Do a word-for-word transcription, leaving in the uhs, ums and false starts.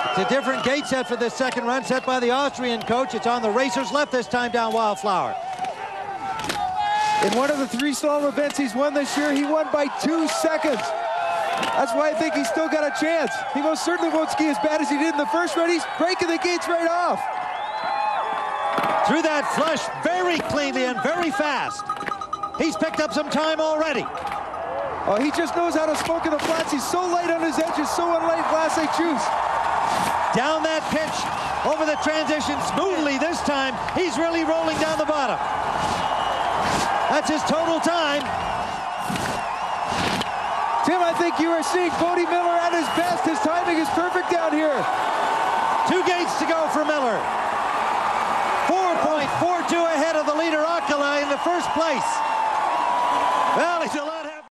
It's a different gate set for this second run, set by the Austrian coach. It's on the racer's left this time down Wildflower. In one of the three slalom events he's won this year, he won by two seconds. That's why I think he's still got a chance. He most certainly won't ski as bad as he did in the first run. He's breaking the gates right off. Through that flush very cleanly and very fast. He's picked up some time already. Oh, he just knows how to smoke in the flats. He's so light on his edges, so unlike Lasse Juice. Down that pitch, over the transition smoothly this time. He's really rolling down the bottom. That's his total time. Tim, I think you are seeing Bode Miller at his best. His timing is perfect down here. Two gates to go for Miller. four point four two ahead of the leader, Akala, in the first place.